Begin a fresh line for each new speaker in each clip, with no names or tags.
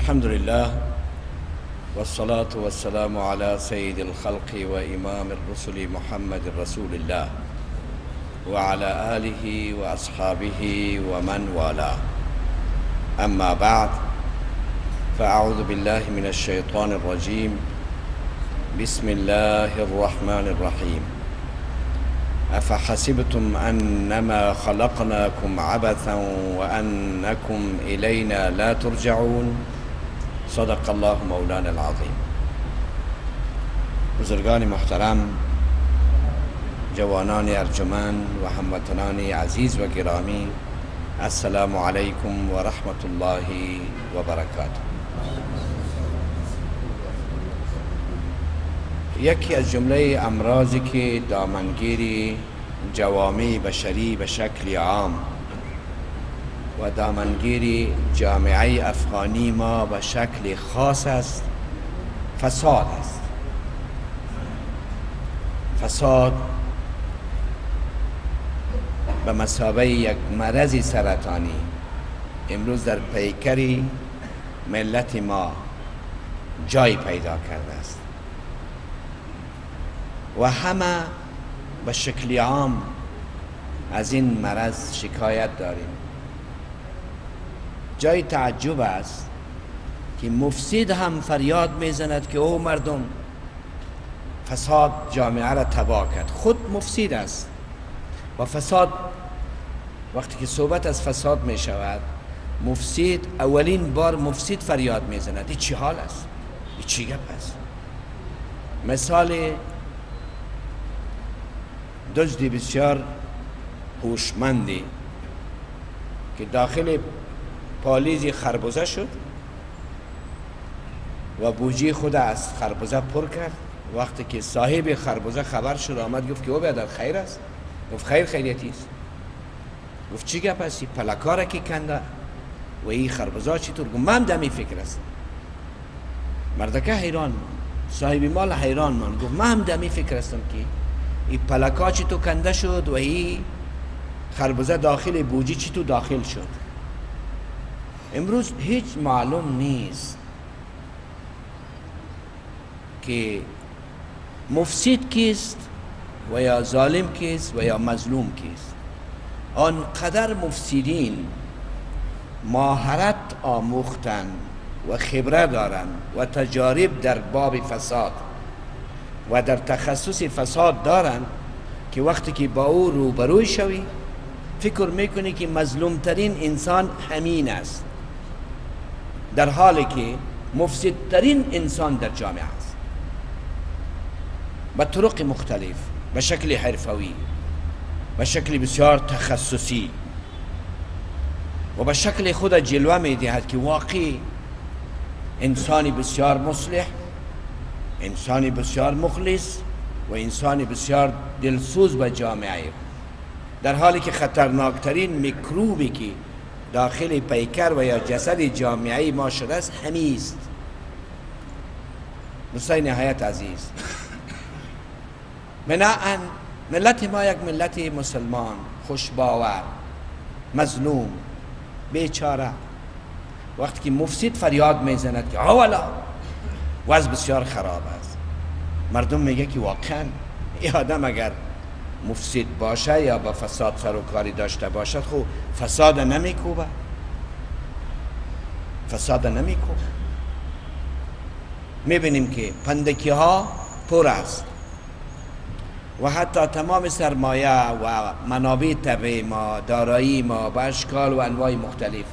الحمد لله والصلاة والسلام على سيد الخلق وإمام الرسل محمد رسول الله وعلى آله وأصحابه ومن والاه. أما بعد، فأعوذ بالله من الشيطان الرجيم. بسم الله الرحمن الرحيم. أفحسبتم أنما خلقناكم عبثا وأنكم إلينا لا ترجعون. صدق الله مولانا العظیم. بزرگان محترم، جوانان ارجمند و هموطنان عزیز و گرامی، السلام علیکم و رحمت الله و برکاته. یکی از جمله امراضی که دامنگیری جوامع بشری به شکل عام و دامنگیری جامعه افغانی ما به شکل خاص است، فساد است. فساد به مثابه یک مرض سرطانی امروز در پیکر ملت ما جای پیدا کرده است و همه به شکل عام از این مرض شکایت داریم. جای تعجب است که مفسد هم فریاد میزند که او مردم، فساد جامعه را تباه کرد. خود مفسد است و فساد، وقتی که صحبت از فساد می شود، مفسد اولین بار مفسد فریاد میزند. این چی حال است؟ این چی گپ است؟ مثال دزدی بسیار هوشمندی که داخل پالیزی خربزه شد و بوجی خود از خربزه پر کرد. وقتی که صاحب خربزه خبر شد آمد گفت که او بیادر خیر است. گفت خیر، خیریتی است. گفت چی گپ است؟ پلکاره که کنده و این خربزه چطور؟ گفت من دمی فکر است. مردکه حیران، صاحب مال حیران من. گفت من هم دمی فکر هستم که این پلکا چطور کنده شد و این خربزه داخل بوجی چطور داخل شد. امروز هیچ معلوم نیست که مفسد کیست و یا ظالم کیست و یا مظلوم کیست. آنقدر مفسدین مهارت آموختن و خبره دارن و تجارب در باب فساد و در تخصص فساد دارن که وقتی که با او روبروی شوی فکر میکنی که مظلوم ترین انسان همین است، در حالی که مفسد ترین انسان در جامعه است. به طرق مختلف، به شکل حرفوی، به شکل بسیار تخصصی و به شکل خود جلوه میدهد که واقعی انسانی بسیار مصلح، انسانی بسیار مخلص و انسانی بسیار دلسوز به جامعه، در حالی که خطرناکترین میکروبی که داخل پیکر و یا جسد جامعه ما شده است همین است. دوستان نهایت عزیز، بناهن ملت ما یک ملت مسلمان، خوشباور، مظلوم، بیچاره، وقتی که مفسد فریاد میزند که اولا وضع بسیار خراب است، مردم میگه که واقعا این آدم اگر مفسد باشه یا با فساد سر و کاری داشته باشد خب فساد نمیکوبه، فساد نمیکوبه. میبینیم که پندکی ها پر است و حتی تمام سرمایه و منابع طبیعی ما، دارایی ما به اشکال و انواع مختلف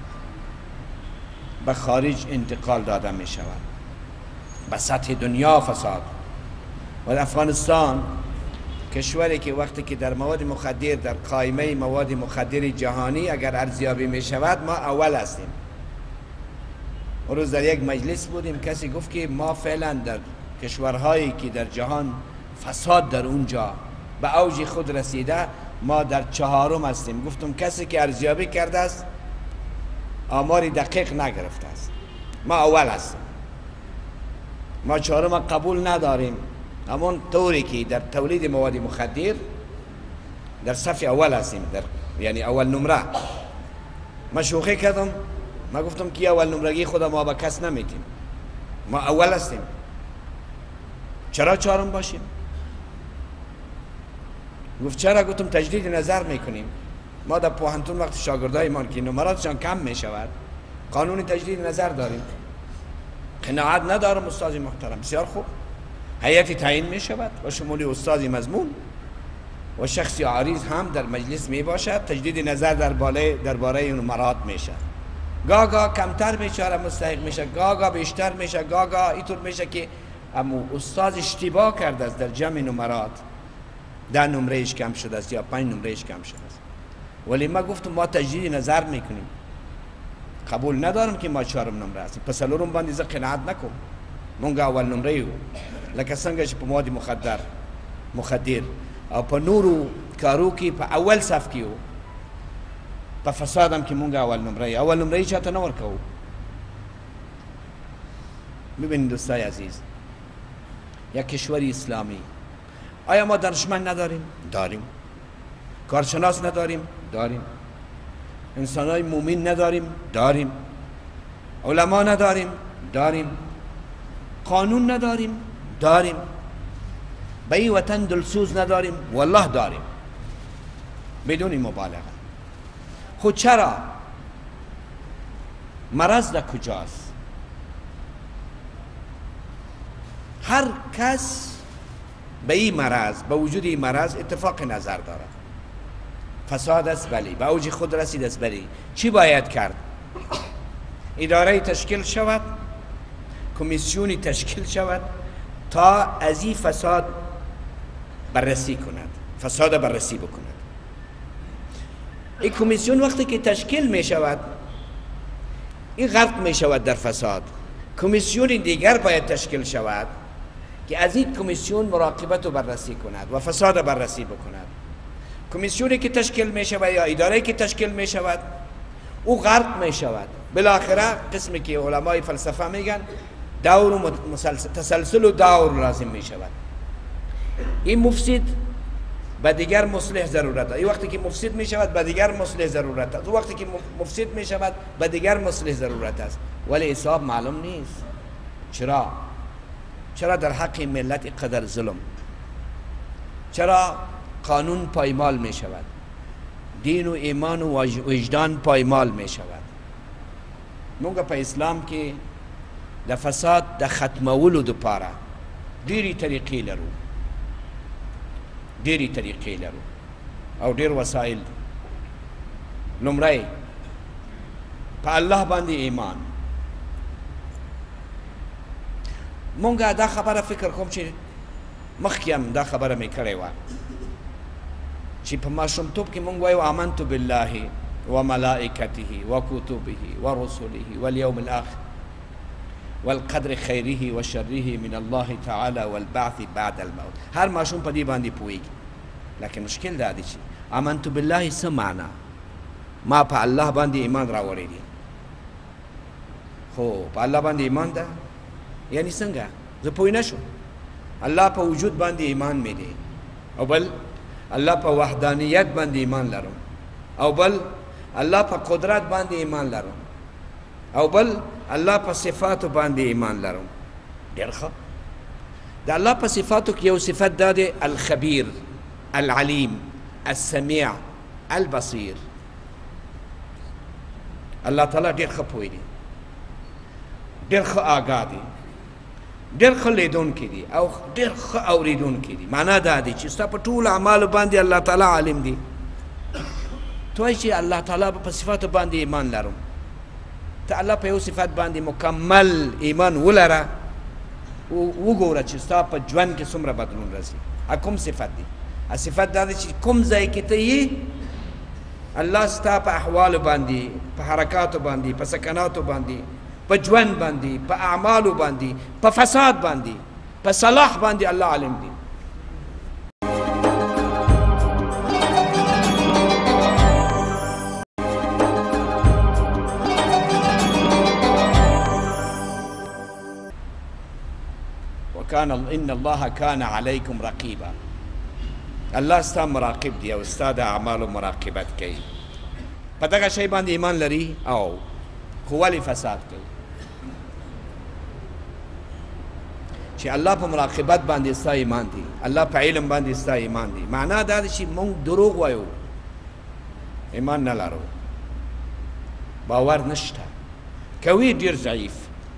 به خارج انتقال داده می شود. به سطح دنیا فساد. و افغانستان کشوری که وقتی که در مواد مخدر، در قائمه مواد مخدر جهانی اگر ارزیابی می شود ما اول هستیم. اون روز در یک مجلس بودیم، کسی گفت که ما فعلا در کشورهایی که در جهان فساد در اونجا به اوج خود رسیده ما در چهارم هستیم. گفتم کسی که ارزیابی کرده است آماری دقیق نگرفته است. ما اول هستیم، ما چهارم قبول نداریم. همون طوری که در تولید مواد مخدر در صف اول هستیم، در یعنی اول نمره. ما شوخی کردم ما گفتم که اول نمرگی خدا ما به کس نمیتیم، ما اول هستیم، چرا چهارم باشیم؟ گفت چرا؟ گفتم تجدید نظر میکنیم. ما در پوهنتون وقت شاگردای ما که نمراتشان کم میشود قانون تجدید نظر داریم. قناعت ندارم استاد محترم، بسیار خوب، هیئتی تعیین میشود و شمولی استاد مضمون و شخصی عریض هم در مجلس می باشد، تجدید نظر درباره اون نمرات میشه. گاه کمتر بیچاره مستحق میشه، گاه بیشتر میشه، گاه اینطور میشه که اما استاد اشتباه کرده است در جمع نمرات، 10 نمرهش کم شده است یا 5 نمرهش کم شده است. ولی ما گفتم ما تجدید نظر میکنیم، قبول ندارم که ما 4 نمره هستیم. پس لورم باندې ز قناعت نکوم، مونږ اول نمره یو، لکه څنګه چې په مواد مخدر او په نورو کارو کې په اول صف کې وو، په فساد هم کې مونږ اول نمره چاته نه ورکوو. ببینید دوستای عزیز، یک کشور اسلامی، آیا ما دانشمند نداریم؟ داریم. کارشناس نداریم؟ داریم. انسانای مومن نداریم؟ داریم. علما نداریم؟ داریم. قانون نداریم؟ داریم. به این وطن دلسوز نداریم؟ والله داریم، بدون مبالغه. خود چرا؟ مرض در کجاست؟ هر کس به این مرض، به وجود این مرض اتفاق نظر دارد. فساد است بلی، به اوج خود رسید است بلی. چی باید کرد؟ اداره تشکیل شود، کمیسیونی تشکیل شود تا از این فساد بررسی کند، فساد بررسی بکند. این کمیسیون وقتی که تشکیل می شود، این غرق می شود در فساد. کمیسیون دیگر باید تشکیل شود که از این کمیسیون مراقبت و بررسی کند و فساد بررسی بکند. کمیسیونی که تشکیل می شود یا اداره که تشکیل می شود او غرق می شود. بالاخره قسمی که علمای فلسفه میگن دور و تسلسل و دور لازم می شود. این مفسد به دیگر مصلح ضرورت است. این وقتی که مفسد می شود به دیگر مصلح ضرورت است. وقتی که مفسد می شود به دیگر مصلح ضرورت است. ولی حساب معلوم نیست. چرا در حق ملت قدر ظلم؟ چرا قانون پایمال می شود؟ دین و ایمان و وجدان پایمال می شود. مونږ په اسلام کې د فساد د ختمولو دپاره ډېرې طریقې لرو او ډېر وسایل دي. لومړی په الله باندې ایمان. مونږ دا خبره فکر کوم چې مخکې هم دا خبره مې کړې وه چې په ماشومتوب کې مونږ وایو آمنت بالله و ملائکته و کتبه و رسله والیوم الاخر والقدر خیره و شره من الله تعالی والبعث بعد الموت. هر ماشوم په دې باندې پوهیږي. لکن مشکل دا دی چې آمنت بالله څه معنا؟ ما په الله باندې ایمان راوړی دی. خو په الله باندې ایمان ده یعنی څنګه؟ زه پوه نه شم. الله په وجود باندې ایمان مې دی، او بل الله په وحدانیت باندې ایمان لرم، او بل الله په قدرت باندې ایمان لرم، او بل الله په صفاتو باندې ایمان لرم. ډېر ښه. د الله په صفاتو کې یو صفت دا دی الخبیر، العلیم، السمیع، البصیر. الله تعالی ډېر ښه پوهیږي، ډېر ښه آګاه دی، ډېر ښه لیدونکی دی او ډېر ښه اورېدونکی دی. معنا دا دی چې ستا په ټولو اعمالو باندې الله تعالی عالم دی. تو وایي چې الله تعالی په صفاتو باندې ایمان لرم. ته الله په یو صفت باندې مکمل ایمان ولره، وګوره چې ستا په ژوند کې څومره بدلون راځي. کوم صفت دی؟ صفت دا دی چې کوم ځای کې ته یې الله ستا په احوالو باندې، په حرکاتو باندې، په سکناتو باندې، په ژوند باندې، په اعمالو باندې، په فساد باندې، په صلاح باندې الله عالم دی. ان الله كان عليكم رقيبا. الله ستا مراقب دی او ستا د اعمالو مراقبت کوي. په دغه شی باندې ایمان لري او خو ولی فساد کوي چې الله په مراقبت باندې ستا ایمان دی، الله په علم باندې ستا ایمان دی. معنا دا ده چې مونږ دروغ وایو، ایمان نه لرو، باور نشته، کوي ډیر ضعیف،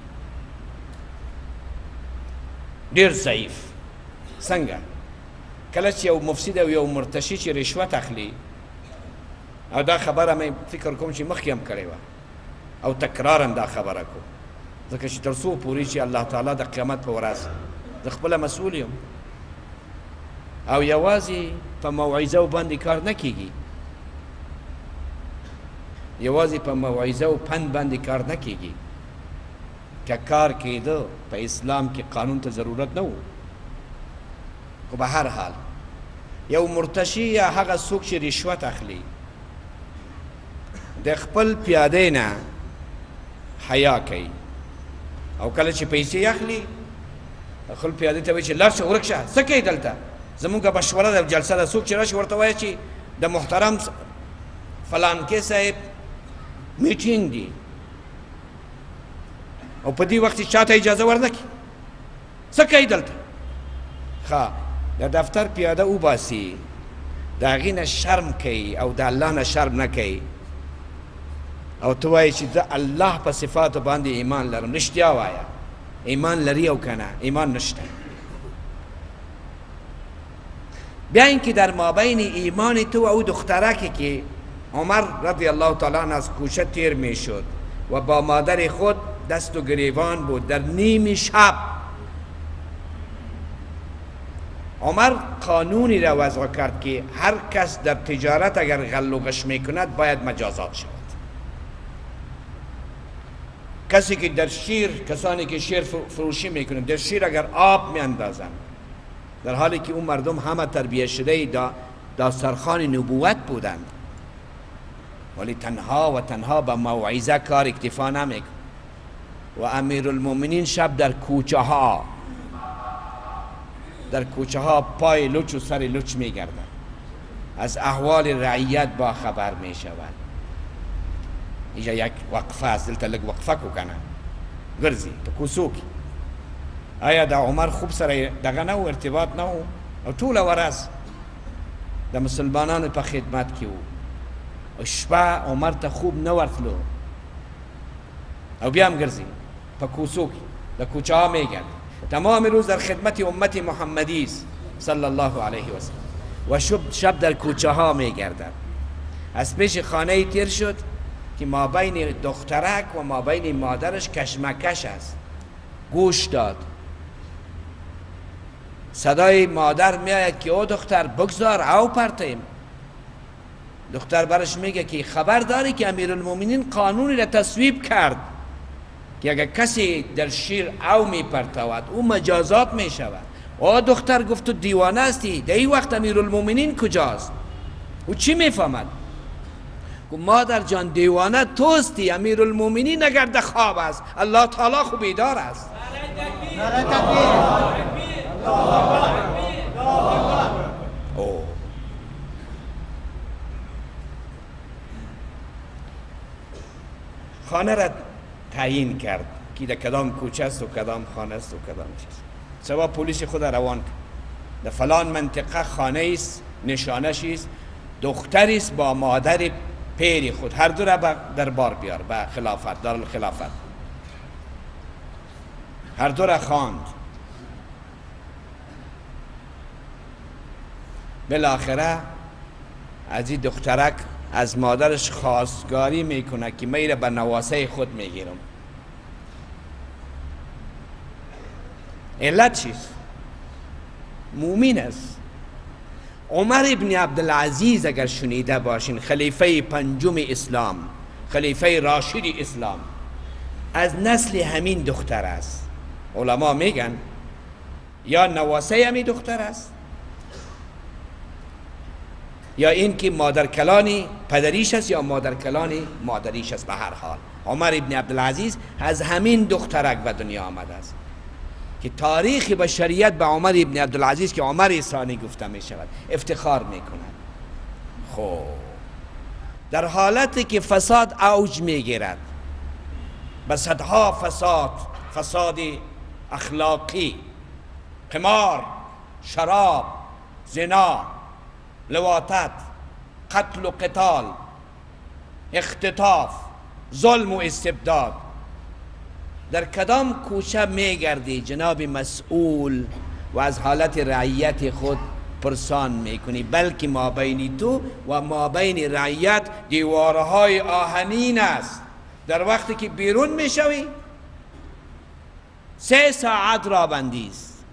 ډیر ضعیف. څنګه؟ کله چې یو مفسد او یو مرتشي چې رشوت اخلي، او دا خبره مې فکر کوم چې مخکې هم کړې وه او تکرارا دا خبره کوم، ځکه چې تر څو پورې چې الله تعالی د قیامت په ورځ زه خپله مسؤول یم او یوازې په موعظه باندې کار نه کیږي، یوازې په موعظه او پند باندې کار نه کیږي. که کار کېده په اسلام کې قانون ته ضرورت نه و. خو به هر حال یو مرتشي یا هغه څوک چې رشوت اخلي د خپل پیاده نه حیا کوي، او کله چې پیسې اخلي خپل پیاده ته وایي چې لاړ شه ورک شه، څه کوې دلته؟ زمونږ مشوره ده جلسه ده، څوک چې راشي ورته وایي چې د محترم فلانکي صاحب میټینګ دی، او په دې وخت کې چاته اجازه ورنکړي، څه کوي دلته؟ ښه د دفتر پیاده وباسي، د هغې نه شرم کوي او د الله نه شرم نه کوي، او ته وایي چې زه الله په صفاتو باندې ایمان لرم. رښتیا وایه، ایمان لري او که نه؟ ایمان نشته. بیا اینکه در مابین ایمان تو و او دخترکی که عمر رضی الله تعالی عنه از کوچه تیر می شد و با مادر خود دست و گریبان بود، در نیم شب عمر قانونی را وضع کرد که هر کس در تجارت اگر غل و غش می کند باید مجازات شود. کسی که در شیر، کسانی که شیر فروشی میکنند، در شیر اگر آب میاندازند، در حالی که اون مردم همه تربیت شده داسترخوان نبوت بودند، ولی تنها و تنها به موعظه کار اکتفا نمیکن. و امیرالمومنین شب در کوچه ها پای لچ و سر لچ میگردند، از احوال رعیت با خبر میشود. اینجا یک وقفه است، دلته لږ وقفه کو کنه، ګرځي په کوڅو کې. آیا د عمر خوب سره دغه نه و، ارتباط نه و، او ټوله ورځ د مسلمانانو په خدمت کې و، او شپه عمر ته خوب نه ورتلو، او بیا هم ګرځي په کوڅو کې، د کوچه ها میگرد، تمام روز در خدمت امت محمدی است صلی الله علیه و سلم، و شب در کوچه ها میگردد. از پیش خانه تیر شد که ما بین دخترک و ما بین مادرش کشمکش است. گوش داد، صدای مادر میآید که او دختر بگذار او پرتیم. دختر برش میگه که خبر داری که امیرالمومنین قانونی را تصویب کرد که اگر کسی در شیر او میپرتود او مجازات میشود. او دختر گفت تو دیوانه هستی، در این وقت امیرالمومنین کجاست؟ او چی میفهمد؟ مادر جان دیوانه توستی، امیرالمومنین اگر در خواب است، الله تعالی خو بیدار است. خانه را تعیین کرد که در کدام کوچه است و کدام خانه است و کدام چیز. سوا پلیس خود روان کرد، در فلان منطقه خانه است، نشانش است، دختری است با مادر پیر خود، هر دو را به دربار بیار، به خلافت، دارالخلافت، هر دو را خواند. بالاخره از این دخترک از مادرش خواستگاری میکنه که میره به نواسه خود میگیرم. علت چیست؟ مومن است. عمر ابن عبدالعزیز اگر شنیده باشین، خلیفه پنجم اسلام، خلیفه راشد اسلام، از نسل همین دختر است. علما میگن یا نواسه همین دختر است، یا این که مادر کلانی پدریش است یا مادر کلانی مادریش است. به هر حال عمر ابن عبدالعزیز از همین دخترک به دنیا آمده است که تاریخ بشریت به عمر ابن عبدالعزیز که عمر ثانی گفته می شود افتخار می کند. خب در حالتی که فساد اوج می گیرد، به صدها فساد اخلاقی، قمار، شراب، زنا، لواطت، قتل و قتال، اختطاف، ظلم و استبداد. در کدام کوچه میگردی جناب مسئول و از حالت رعیت خود پرسان میکنی؟ بلکه ما بین تو و ما بین رعیت دیوارهای آهنین است. در وقتی که بیرون میشوی 3 ساعت را بندیست.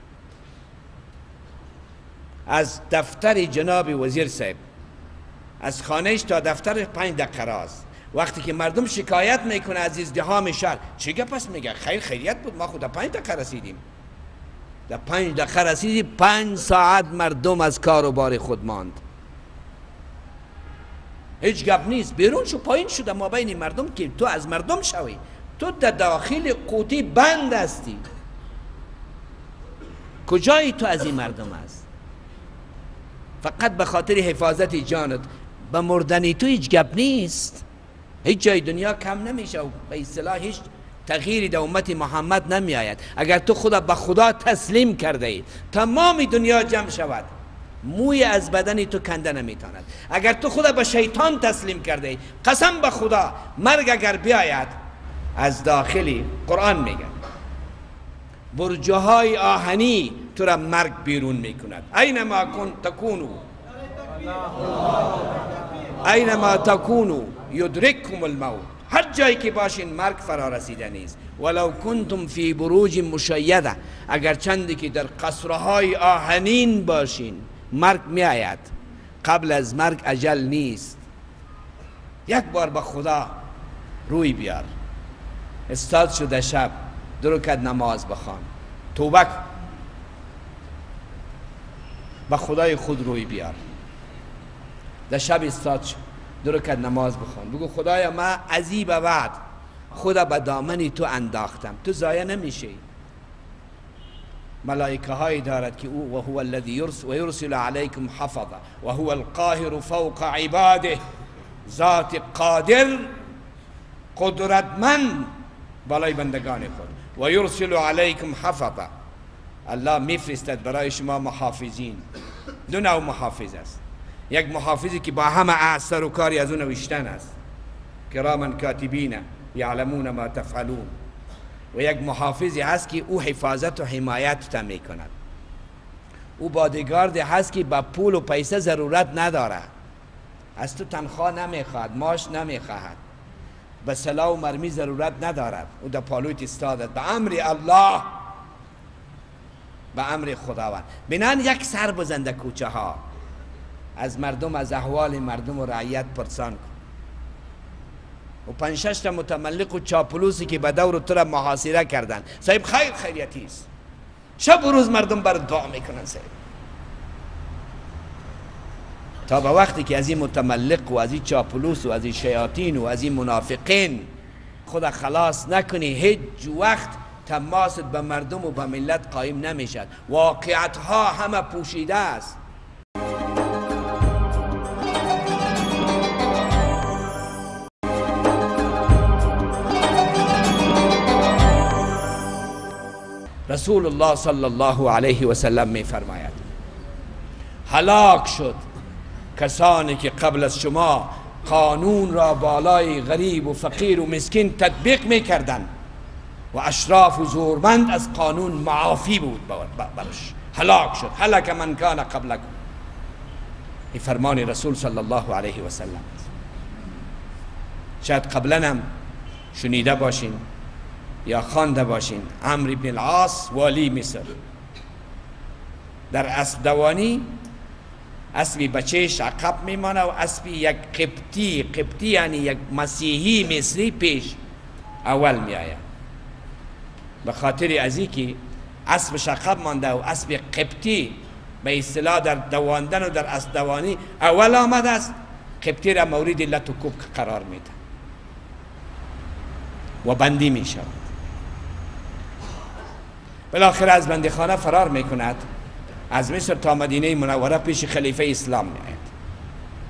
از دفتر جناب وزیر صاحب، از خانهش تا دفتر 5 دقیقه راست. وقتی که مردم شکایت میکنه از ازدحام شهر، چه گپ است؟ میگه خیریت بود، ما خود 5 دقیقه رسیدیم. در 5 دقیقه رسیدی، 5 ساعت مردم از کار و بار خود ماند. هیچ گپ نیست. بیرون شو، پایین شده ما بین مردم که تو از مردم شوی. تو در داخل قوطی بند هستی. کجایی تو از این مردم است؟ فقط به خاطر حفاظت جانت. به مردنی تو هیچ گپ نیست. هیچ جای دنیا کم نمیشه و به اصطلاح هیچ تغییری در امت محمد نمی آید. اگر تو خدا به خدا تسلیم کرده ای، تمام دنیا جمع شود، موی از بدن تو کنده نمیتاند. اگر تو خدا به شیطان تسلیم کرده ای، قسم به خدا مرگ اگر بیاید، از داخلی قرآن میگه برجهای آهنی تو را مرگ بیرون میکند. اینما تکونو یدرککم الموت. هر جایی که باشین مرگ فرا رسیدنی است. ولو کنتم فی بروج مشیده، اگر چندی که در قصرهای آهنین باشین، مرگ می آید. قبل از مرگ اجل نیست. یک بار به خدا روی بیار. استاد شده شب 2 رکعت نماز بخوان، توبه به خدای خود روی بیار. در شب استاد شد 2 رکعت نماز بخوان، بگو خدایا من از این به بعد خدا به دامنی تو انداختم، تو ضایع نمیشی. ملائکه هایی دارد که او و هو الذی یرسل علیکم حفظه و هو القاهر فوق عباده. ذات قادر، قدرتمند بالای بندگان خود. و یرسل علیکم حفظه، الله میفرستد برای شما محافظین. 2 نوع محافظ است. یک محافظی که با همه اثر و کاری از اون نوشتن است، کراما کاتبین یعلمون ما تفعلون. و یک محافظی هست که او حفاظت و حمایت تا میکند. او بادیگارد هست که با پول و پیسه ضرورت نداره، از تو تنخواه نمیخواد، معاش نمیخواهد، به سلاح و مرمی ضرورت ندارد. او در پالوت استادد به امر الله، به امر خداوند. بنان یک سر بزنده کوچه ها، از مردم، از احوال مردم و رعیت پرسان کن. و 5-6 تا متملق و چاپلوسی که به دور تو را محاصره کردن، صاحب خیریتی است، شب و روز مردم بر دعا میکنن صاحب. تا به وقتی که از این متملق و از این چاپلوس و از این شیاطین و از این منافقین خدا خلاص نکنی، هیچ وقت تماست به مردم و به ملت قایم نمیشد. واقعیتها همه پوشیده است. رسول الله صلی الله علیه و سلم می فرماید هلاک شد کسانی که قبل از شما قانون را بالای غریب و فقیر و مسکین تطبیق می کردن و اشراف و زورمند از قانون معافی بود برش. هلاک شد. هلک من کان قبلکم. این فرمان رسول صلی الله علیه و سلم. شاید قبلا هم شنیده باشین یا خوانده باشین، عمرو بن العاص والی مصر در اسب دوانی، اسبی بچهش عقب میمانه و اسبی یک قبطی یعنی یک مسیحی مصری پیش اول میآید. به خاطر از اینکه اسبش عقب مانده و اسب قبطی به اصطلاح در دواندن و در اسب دوانی اول آمده است، قبطی را مورد لت و کوب قرار میده و بندی می شود. بالاخره از بندیخانه فرار می کند، از مصر تا مدینه منوره پیش خلیفه اسلام می آید.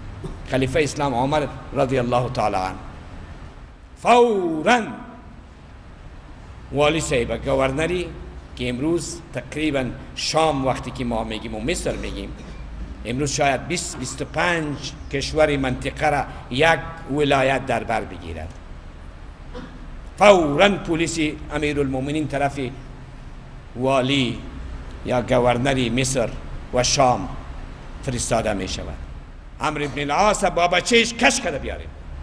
خلیفه اسلام عمر رضی الله تعالی عنه فوراً والی صاحب گورنری که امروز تقریبا شام وقتی که ما میگیم و مصر میگیم، امروز شاید 20-25 کشور منطقه را یک ولایت در بر بگیرد، فوراً پلیس امیرالمومنین طرف والی یا گورنری مصر و شام فرستاده می شود. عمرو بن العاص با بچهش کش کرده بیاریم.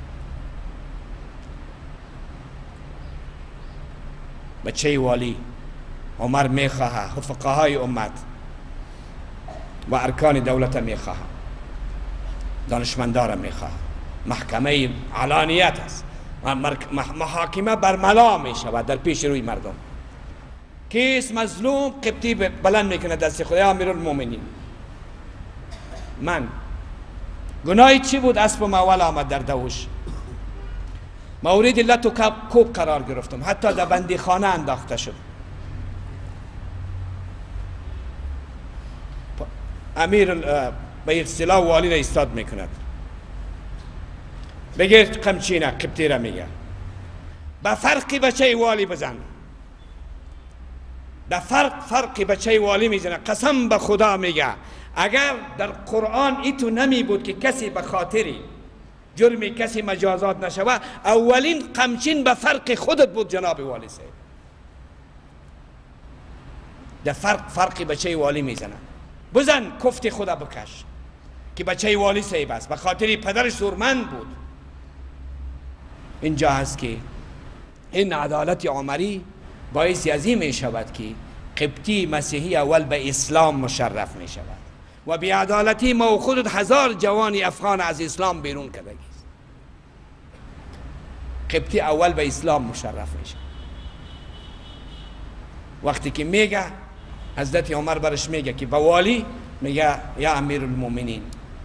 بچه والی عمر می خواهد، فقهای امت و ارکان دولت می خواهد، دانشمندان می خواهد، محکمه علانیت است، محاکمه برملا می شود در پیش روی مردم. کیس مظلوم قبطی بلند میکنه دست خدا، امیرالمومنین من گناهی چی بود؟ اسبم اول آمد در دوش، مورد لط و کوب قرار گرفتم، حتی در بندی خانه انداخته شد. امیر به اصطلاح والی را ایستاد میکند، بگیر قمچینه قبطی را میگه، به فرقی بچه والی بزن، به فرقی بچه والی میزنه. قسم به خدا میگه اگر در قرآن ایتو نمی بود که کسی به خاطری جرمی کسی مجازات نشوه، اولین قمچین به فرق خودت بود جناب والی صاحب. در فرقی بچه والی میزنه، بزن کفت خدا بکش که بچه والی صاحب است، به خاطری پدرش سورمند بود. اینجا هست که این عدالت عمری باعث از این می شود که قبطی مسیحی اول به اسلام مشرف می شود و بی عدالتی ما و خودت 1000 جوانی افغان از اسلام بیرون کرده است. قبطی اول به اسلام مشرف می شود. وقتی که میگه حضرت عمر برش میگه که به والی میگه یا امیر المومنین،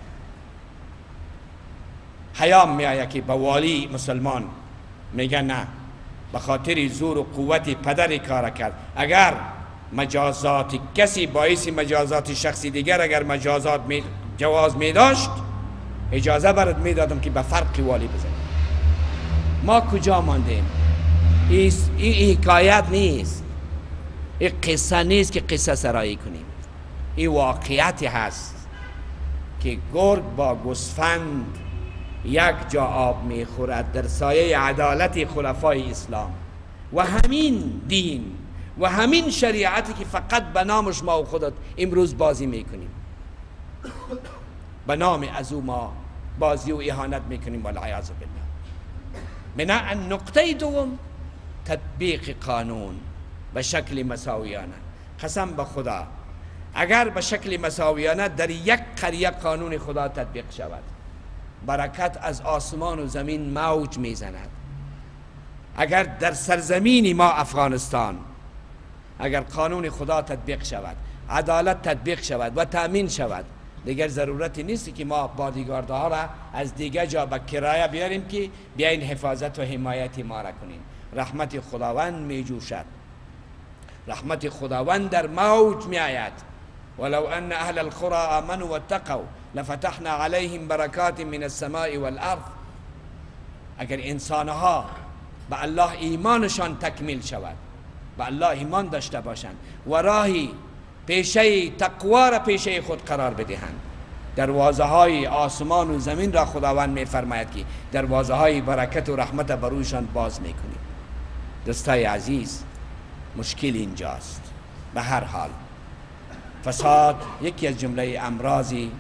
حیام میآید که به والی مسلمان میگه نه، به خاطر زور و قوت پدر کار کرد. اگر مجازات کسی باعث مجازات شخصی دیگر اگر مجازات جواز می داشت، اجازه برات می دادم که به فرق والی بزنی. ما کجا ماندیم؟ این حکایت نیست، این قصه نیست که قصه سرایی کنیم، این واقعیتی هست که گرگ با گوسفند یک جا آب می خورد در سایه عدالت خلفای اسلام. و همین دین و همین شریعتی که فقط به نامش ما و خودت امروز بازی میکنیم، به نام از او ما بازی و اهانت میکنیم والعیاذ بالله. من نقطه دوم تطبیق قانون به شکل مساویانه. قسم به خدا اگر به شکل مساویانه در یک قریه قانون خدا تطبیق شود، برکت از آسمان و زمین موج میزند. اگر در سرزمین ما افغانستان اگر قانون خدا تطبیق شود، عدالت تطبیق شود و تأمین شود، دیگر ضرورتی نیست که ما بادیگاردها را از دیگر جا به کرایه بیاریم که بیاین حفاظت و حمایت ما را کنیم. رحمت خداوند می جوشد، رحمت خداوند در موج می آید. ولو ان اهل القرى آمنوا واتقوا لفتحنا عليهم برکات من السماء والارض. اگر انسانها به الله ایمانشان تکمیل شود، به الله ایمان داشته باشند و راهی پیشه تقوا را پیشه خود قرار بدهند، دروازه های آسمان و زمین را خداوند می فرماید که دروازه های برکت و رحمت برویشان باز می کنید. دوستای عزیز، مشکل اینجاست. به هر حال فساد یکی از جمله امراضی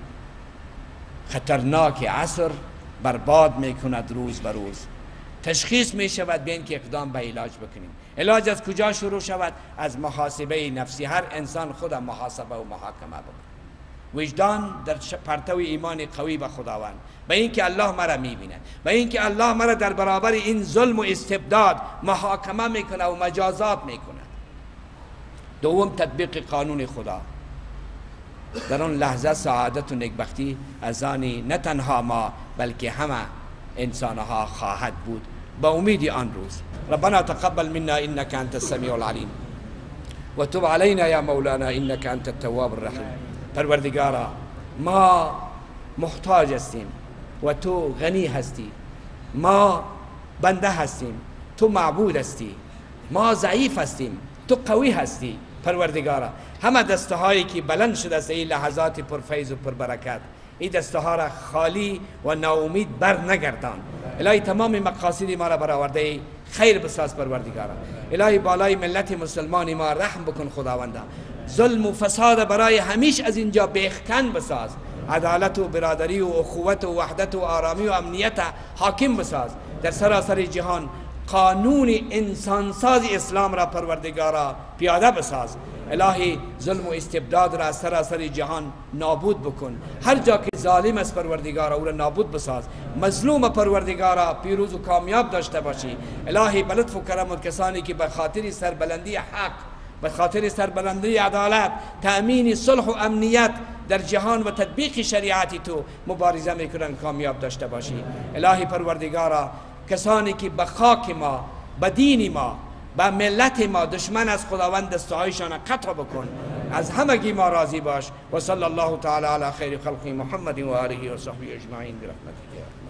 خطرناک عصر برباد می کند روز به روز. تشخیص می شود بین که اقدام به علاج بکنیم. علاج از کجا شروع شود؟ از محاسبه نفسی. هر انسان خود محاسبه و محاکمه بکن. وجدان در پرتو ایمان قوی به خداوند، به اینکه الله مرا میبینه، به اینکه الله مرا در برابر این ظلم و استبداد محاکمه میکنه و مجازات میکنه. دوم تطبیق قانون خدا. در آن لحظه سعادت و نکبختی از آن نه تنها ما بلکه همه انسانها خواهد بود با امید آن روز. ربنا تقبل منا انك انت السميع العليم وتب علينا يا مولانا انك انت التواب الرحیم. پروردگارا ما محتاج هستیم و تو غنی هستی، ما بنده هستیم، تو معبود هستی. ما ضعیف هستیم، تو قوی هستی پروردگارا. همه دسته هایی که بلند شده است این لحظات پرفیض و پربرکت، این دسته ها را خالی و ناامید بر نگردان. الهی تمام مقاصد ما را برآورده خیر بساز پروردگارا. الهی بالای ملت مسلمان ما رحم بکن خداوندا. ظلم و فساد برای همیش از اینجا بیخکن بساز. عدالت و برادری و اخوت و وحدت و آرامی و امنیت حاکم بساز در سراسر جهان. قانون انسانساز اسلام را پروردگارا پیاده بساز. الهی ظلم و استبداد را از سراسر جهان نابود بکن. هر جا که ظالم است پروردگارا او را نابود بساز. مظلوم پروردگارا پیروز و کامیاب داشته باشی. الهی به لطف و کرم و کسانی که به خاطر سربلندی حق، به خاطر سربلندی عدالت، تأمین صلح و امنیت در جهان و تطبیق شریعت تو مبارزه میکنن کامیاب داشته باشی. الهی پروردگارا کسانی که به خاک ما، به دین ما، به ملت ما دشمن از خداوند دستهایشان قطع بکن. از همگی ما راضی باش. و صلی الله تعالی علی خیر خلق محمد و آله و صحبه اجمعین برحمتک.